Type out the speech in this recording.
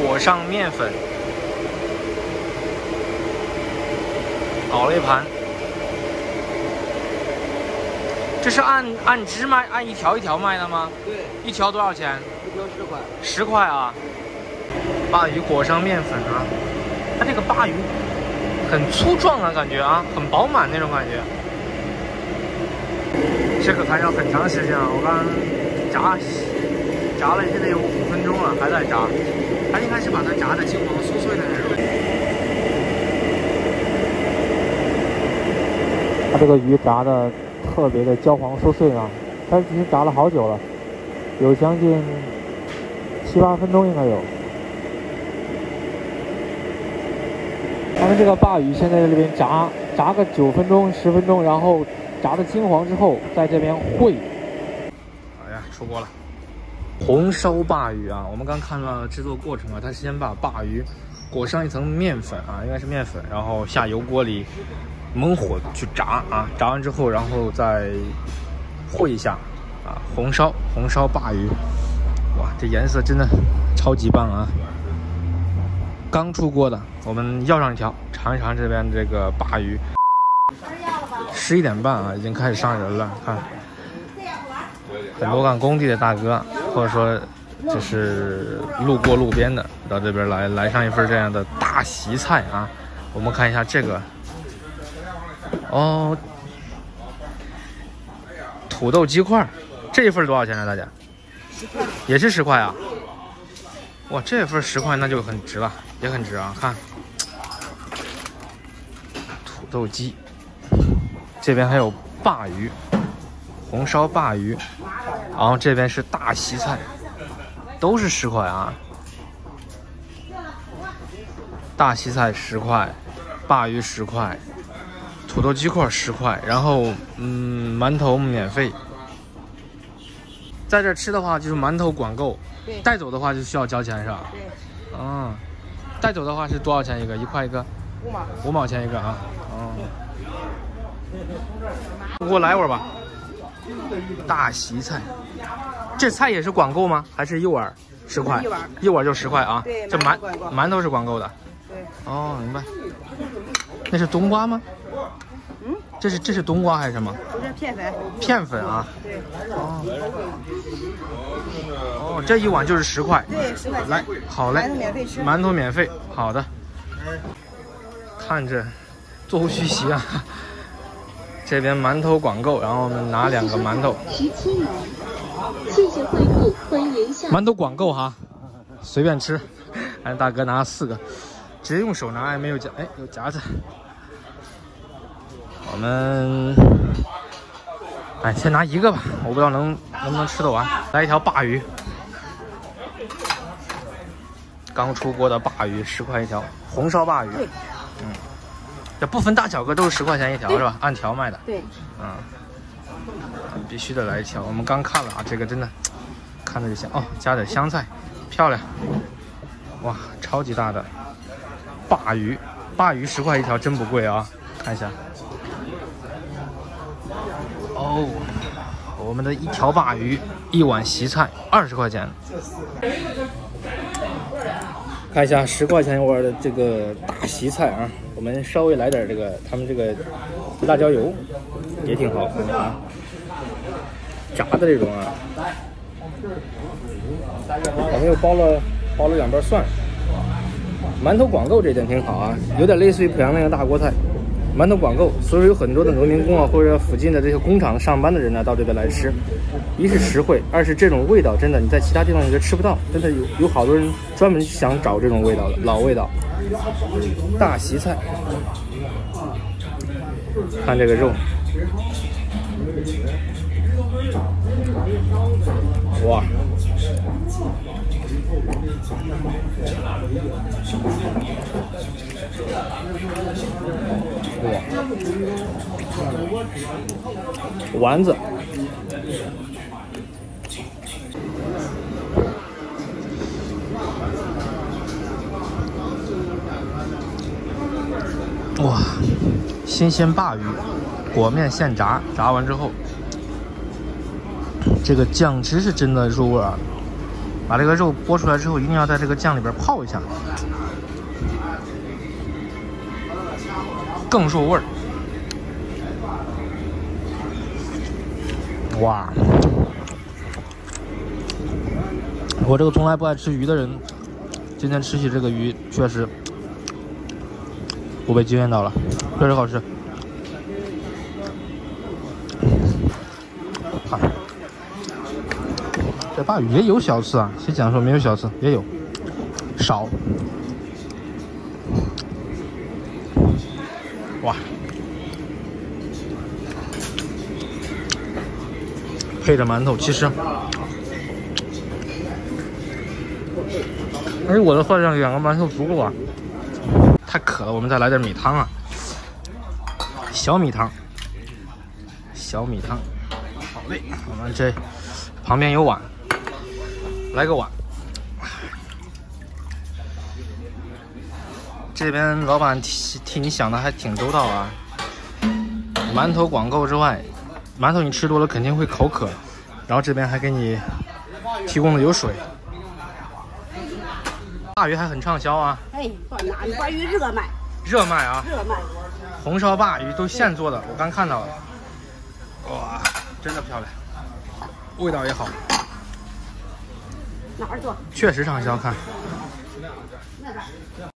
裹上面粉，熬了一盘。这是按只卖，按一条一条卖的吗？ 对， 一条多少钱 ？1条10块。 10块啊！鲅鱼裹上面粉啊，它这个鲅鱼很粗壮啊，感觉啊，很饱满那种感觉。这个还要很长时间啊！我刚炸了现在有5分钟了，还在炸。它应该是把它炸的金黄酥脆的那种。它这个鱼炸的特别的焦黄酥脆啊，它其实炸了好久了，有将近7、8分钟应该有。他们这个鲅鱼现在在这边炸个9分钟、10分钟，然后炸的金黄之后，在这边烩。哎呀，出锅了！红烧鲅鱼啊，我们刚看了制作过程啊，它先把鲅鱼裹上一层面粉啊，应该是面粉，然后下油锅里猛火去炸啊，炸完之后，然后再烩一下啊，红烧鲅鱼，哇，这颜色真的超级棒啊！刚出锅的，我们要上一条，尝一尝这边这个鲅鱼。11点半啊，已经开始上人了，看很多干工地的大哥，或者说就是路过路边的，到这边来上一份这样的大席菜啊。我们看一下这个。哦，土豆鸡块，这一份多少钱呢？大家 10块， 也是10块啊！哇，这份10块那就很值了，也很值啊！看，土豆鸡，这边还有鲅鱼，红烧鲅鱼，然后这边是大席菜，都是10块啊！大席菜10块，鲅鱼10块。土豆鸡块10块，然后馒头免费。在这吃的话就是馒头管够，带走的话就需要交钱是吧？ 对。 嗯，带走的话是多少钱一个？1块一个？5毛钱一个啊。哦。给我来一碗吧。大席菜，这菜也是管够吗？还是一碗10块？一碗就10块啊。 对。 这馒头是管够的。 对。 哦，明白。那是冬瓜吗？这是冬瓜还是什么？ 不是片粉。片粉啊。 对。 哦，这一碗就是10块。 对，10块。 来，好嘞。 馒头免费吃。 馒头免费，好的。看着座无虚席啊。这边馒头管够，然后我们拿2个馒头。 17元，谢谢惠顾，欢迎下。 馒头管够哈，随便吃。哎，大哥拿4个，直接用手拿，也没有夹，哎，有夹子。我们先拿1个吧，我不知道能不能吃得完。来一条鲅鱼，刚出锅的鲅鱼10块一条，红烧鲅鱼。这不分大小个，都是10块钱一条是吧？按条卖的。 对。 必须得来一条。我们刚看了啊，这个真的看着就香哦，加点香菜，漂亮。哇，超级大的鲅鱼10块一条，真不贵啊！看一下。哦，我们的1条鲅鱼，1碗席菜20块钱。看一下10块钱一碗的这个大席菜啊，我们稍微来点这个他们这个辣椒油，也挺好看的啊。炸的这种啊，我们又包了2瓣蒜。馒头管够这点挺好啊，有点类似于濮阳那个大锅菜。馒头管够，所以有很多的农民工啊，或者附近的这些工厂上班的人呢，到这边来吃。一是实惠，二是这种味道真的你在其他地方你就吃不到，真的有好多人专门想找这种味道的老味道。大席菜，看这个肉，哇！丸子，哇，新鲜鲅鱼，裹面现炸，炸完之后，这个酱汁是真的入味啊！ 把这个肉剥出来之后，一定要在这个酱里边泡一下，更入味儿。哇！我这个从来不爱吃鱼的人，今天吃起这个鱼确实我被惊艳到了，确实好吃。看，这鲅鱼也有小刺啊，谁讲说没有小刺？也有，少。哇！配着馒头，其实，哎，我的饭量2个馒头足够啊！太渴了，我们再来点米汤啊，小米汤，小米汤。好嘞，我们这旁边有碗，来个碗。这边老板替你想的还挺周到啊。馒头广购之外，馒头你吃多了肯定会口渴，然后这边还给你提供的有水。鲅鱼还很畅销啊！ 哎，鲅鱼热卖， 热卖啊！ 热卖。 红烧鲅鱼都现做的，我刚看到了。哇，真的漂亮，味道也好。 哪儿做？ 确实畅销，看。